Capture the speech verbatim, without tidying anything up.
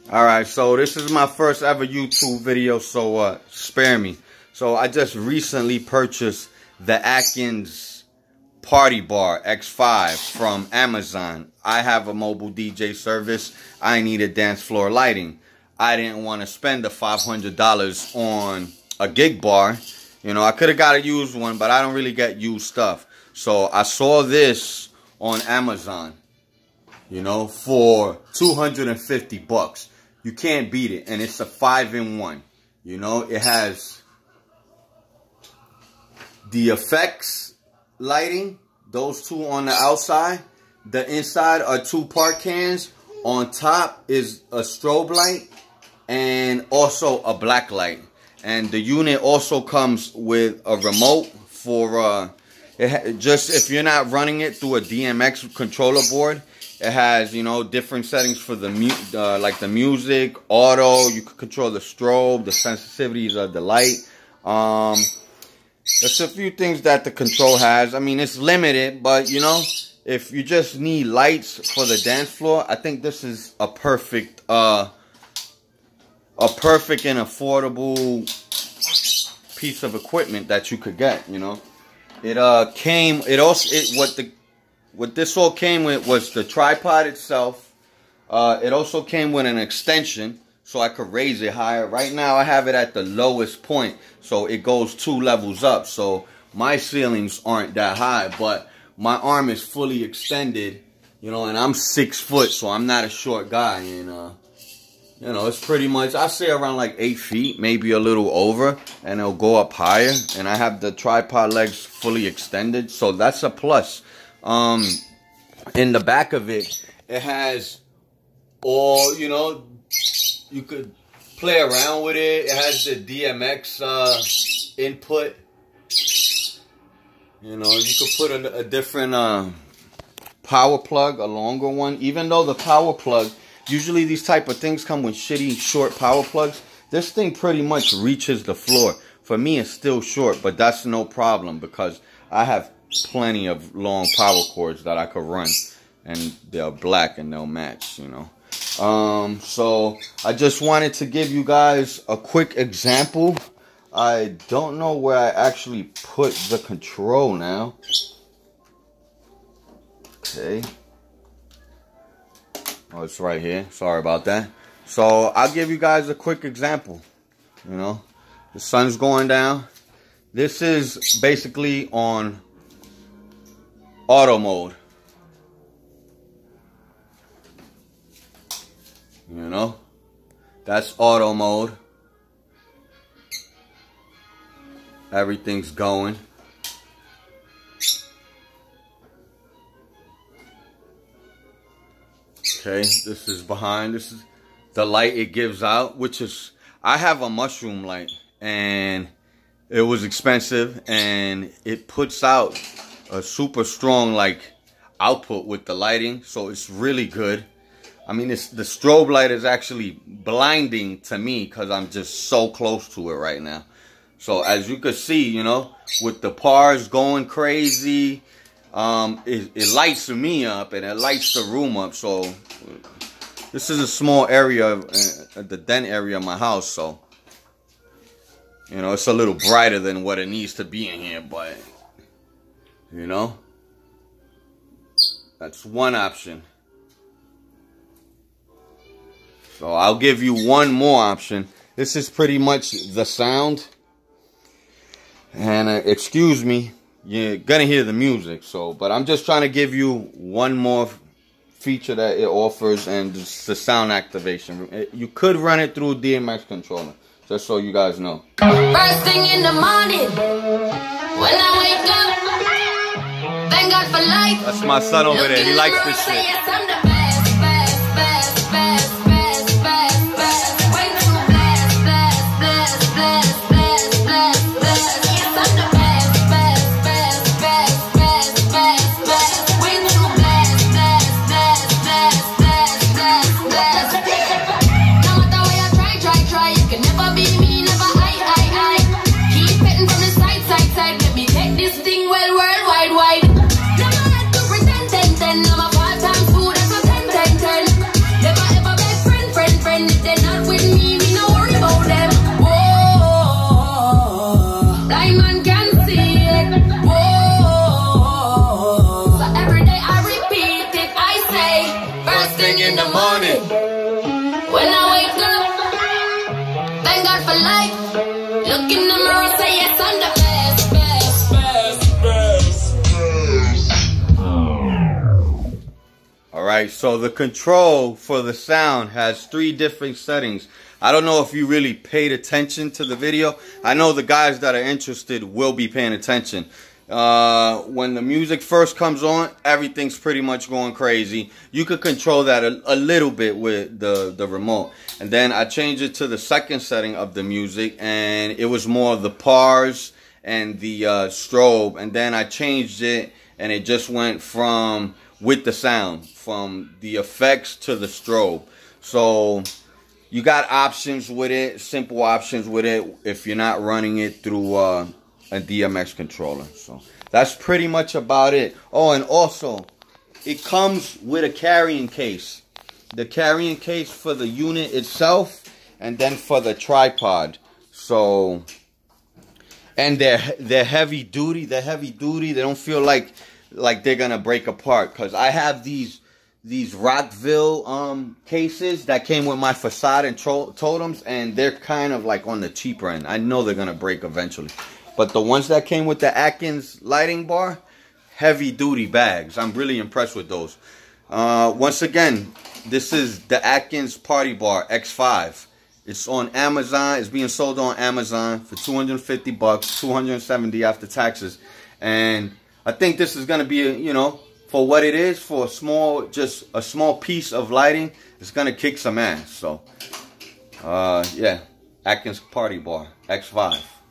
Alright, so this is my first ever YouTube video, so uh, spare me. So I just recently purchased the Atkins Party Bar X five from Amazon. I have a mobile D J service. I needed dance floor lighting. I didn't want to spend the five hundred dollars on a gig bar. You know, I could have got a used one, but I don't really get used stuff. So I saw this on Amazon, you know, for two hundred fifty bucks. You can't beat it. And it's a five in one. You know, it has the effects lighting, those two on the outside. The inside are two part cans. On top is a strobe light and also a black light. And the unit also comes with a remote for uh, it just if you're not running it through a D M X controller board. It has, you know, different settings for the mu uh, like the music, auto. You can control the strobe, the sensitivities of the light. Um, there's a few things that the control has. I mean, it's limited, but you know, if you just need lights for the dance floor, I think this is a perfect, uh, a perfect and affordable piece of equipment that you could get. You know, it uh came. It also it what the What this all came with was the tripod itself. Uh, it also came with an extension so I could raise it higher. Right now I have it at the lowest point, so it goes two levels up. So my ceilings aren't that high, but my arm is fully extended, you know, and I'm six foot, so I'm not a short guy. And, uh, you know, it's pretty much, I say around like eight feet, maybe a little over, and it'll go up higher. And I have the tripod legs fully extended, so that's a plus. Um, in the back of it, it has all, you know, you could play around with it. It has the D M X uh, input. You know, you could put a, a different uh, power plug, a longer one. Even though the power plug, usually these type of things come with shitty short power plugs. This thing pretty much reaches the floor. For me, it's still short, but that's no problem because I have plenty of long power cords that I could run, and they're black and they'll match, you know. Um, so I just wanted to give you guys a quick example. I don't know where I actually put the control now. Okay. Oh, it's right here. Sorry about that. So I'll give you guys a quick example. You know, the sun's going down. This is basically on auto mode. You know, that's auto mode. Everything's going. Okay, this is behind. This is the light it gives out, which is, I have a mushroom light and it was expensive, and it puts out a super strong like output with the lighting, so it's really good. I mean, it's, the strobe light is actually blinding to me because I'm just so close to it right now. So as you can see, you know, with the pars going crazy, um, it, it lights me up and it lights the room up. So this is a small area, of, uh, the den area of my house, so you know, it's a little brighter than what it needs to be in here, but you know, that's one option. So I'll give you one more option. This is pretty much the sound. And uh, excuse me, you're gonna hear the music. So, but I'm just trying to give you one more feature that it offers, and it's the sound activation. It, you could run it through a D M X controller, just so you guys know. First thing in the morning, when I wake up, thank God for life. That's my son over there. He likes this shit. This thing well worldwide wide. Never had to pretend, ten, ten. I'm a part-time food. look in the mirror, say yes, I'm the best, best, best, best, best. Alright, so the control for the sound has three different settings. I don't know if you really paid attention to the video. I know the guys that are interested will be paying attention. Uh, when the music first comes on, everything's pretty much going crazy. You could control that a, a little bit with the, the remote. And then I changed it to the second setting of the music, and it was more of the pars and the uh, strobe. And then I changed it, and it just went from with the sound, from the effects to the strobe. So you got options with it, simple options with it, if you're not running it through uh, a D M X controller. So that's pretty much about it. Oh, and also it comes with a carrying case. The carrying case for the unit itself, and then for the tripod. So, and they're they're heavy duty. They're heavy duty. They don't feel like like they're gonna break apart. Cause I have these these Rockville um cases that came with my facade and totems, and they're kind of like on the cheaper end. I know they're gonna break eventually. But the ones that came with the Atkins lighting bar, heavy duty bags. I'm really impressed with those. Uh, once again, this is the Atkins Party Bar X five. It's on Amazon. It's being sold on Amazon for two hundred fifty bucks, two hundred seventy after taxes. And I think this is going to be, a, you know, for what it is, for a small, just a small piece of lighting, it's going to kick some ass. So, uh, yeah, Atkins Party Bar X five.